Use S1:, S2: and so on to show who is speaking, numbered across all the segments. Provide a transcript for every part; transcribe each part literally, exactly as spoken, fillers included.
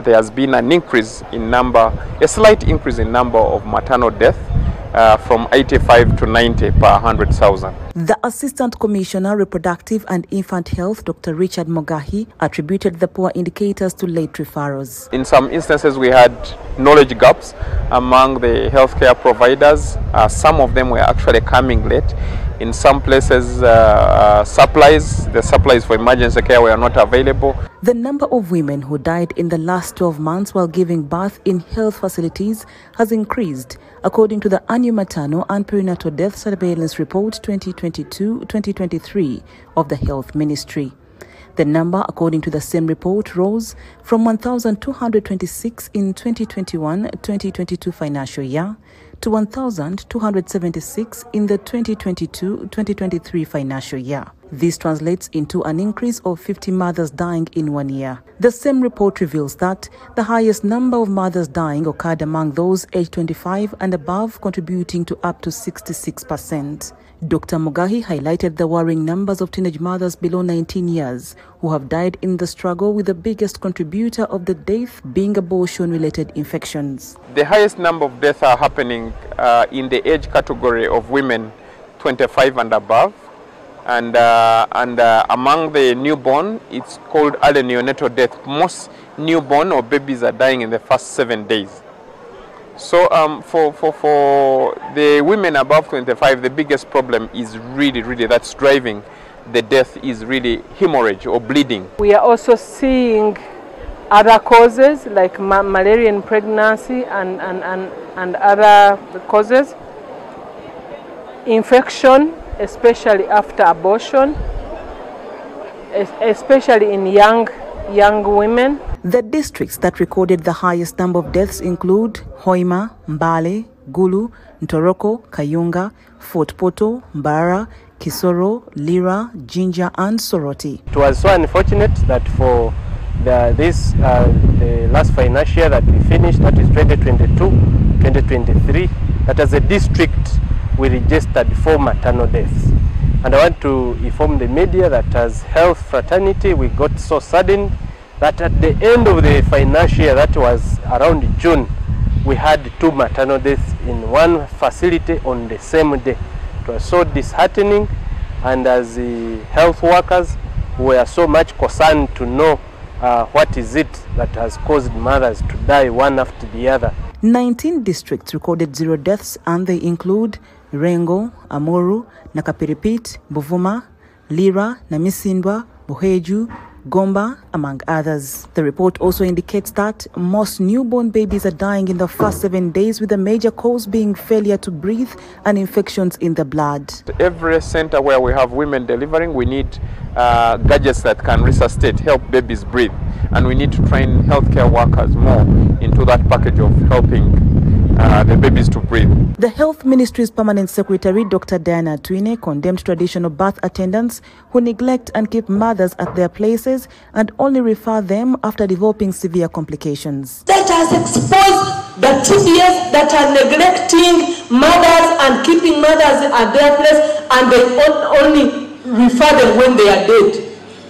S1: There has been an increase in number, a slight increase in number of maternal deaths uh, from eighty-five to ninety per one hundred thousand.
S2: The Assistant Commissioner, Reproductive and Infant Health, Doctor Richard Mogahi, attributed the poor indicators to late referrals.
S1: In some instances, we had knowledge gaps among the healthcare providers. Uh, some of them were actually coming late. In some places, uh, uh, supplies, the supplies for emergency care were not available.
S2: The number of women who died in the last twelve months while giving birth in health facilities has increased, according to the annual maternal and perinatal death surveillance report twenty twenty-two twenty twenty-three of the Health Ministry. The number, according to the same report, rose from one thousand two hundred twenty-six in twenty twenty-one twenty twenty-two financial year to one thousand two hundred seventy-six in the twenty twenty-two twenty twenty-three financial year. This translates into an increase of fifty mothers dying in one year. The same report reveals that the highest number of mothers dying occurred among those aged twenty-five and above, contributing to up to sixty-six percent. Doctor Mogahi highlighted the worrying numbers of teenage mothers below nineteen years who have died in the struggle, with the biggest contributor of the death being abortion-related infections.
S1: The highest number of deaths are happening uh, in the age category of women twenty-five and above. And, uh, and uh, among the newborn, it's called early neonatal death. Most newborn or babies are dying in the first seven days. So um, for, for, for the women above twenty-five, the biggest problem is really, really, that's driving the death is really hemorrhage or bleeding.
S3: We are also seeing other causes like ma malaria in pregnancy and, and, and, and other causes. Infection, especially after abortion, especially in young, young women.
S2: The districts that recorded the highest number of deaths include Hoima, Mbale, Gulu, Ntoroko, Kayunga, Fort Poto, Mbara, Kisoro, Lira, Jinja and Soroti.
S4: It was so unfortunate that for the, this uh, the last financial year that we finished, that is twenty twenty-two twenty twenty-three, that as a district we registered four maternal deaths. And I want to inform the media that as health fraternity we got so saddened that at the end of the financial year, that was around June, we had two maternal deaths in one facility on the same day. It was so disheartening, and as the health workers, we are so much concerned to know uh, what is it that has caused mothers to die one after the other.
S2: nineteen districts recorded zero deaths, and they include Rengo, Amuru, Nakapiripit, Buvuma, Lira, Namisindwa, Buheju, Gomba, among others. The report also indicates that most newborn babies are dying in the first seven days, with the major cause being failure to breathe and infections in the blood.
S1: Every center where we have women delivering, we need uh, gadgets that can resuscitate, help babies breathe. And we need to train healthcare workers more into that package of helping uh, the babies to breathe.
S2: The Health Ministry's Permanent Secretary, Doctor Diana Atwine, condemned traditional birth attendants who neglect and keep mothers at their places and only refer them after developing severe complications.
S5: Let us expose the T B S that are neglecting mothers and keeping mothers at their place, and they only refer them when they are dead.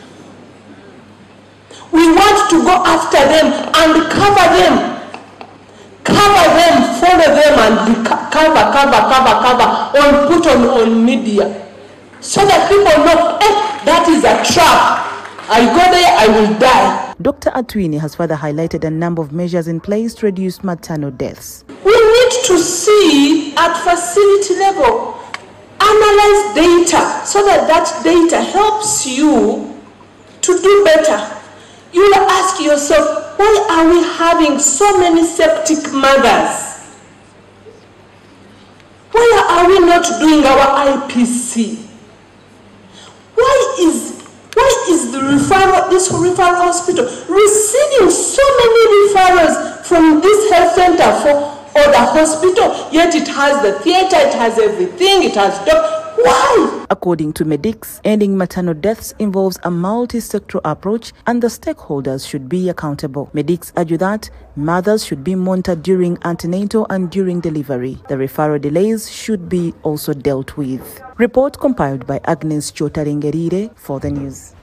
S5: We want to go after them and cover them. Cover them, follow them, and cover, cover, cover, cover, or put on, on media. So that people know, eh, that is a trap. I go there, I will die.
S2: Doctor Atwine has further highlighted a number of measures in place to reduce maternal deaths.
S5: We need to see at facility level, analyze data, so that that data helps you to do better. You will ask yourself, why are we having so many septic mothers? Why are we not doing our I P C? Why is, why is the referral, this referral hospital receiving so many referrals from this health center for or the hospital, yet it has the theater, it has everything, it has doctors? Why?
S2: According to Medics, ending maternal deaths involves a multi-sectoral approach, and the stakeholders should be accountable. Medics argue that mothers should be monitored during antenatal and during delivery. The referral delays should be also dealt with. Report compiled by Agnes Chotaringerire for the news.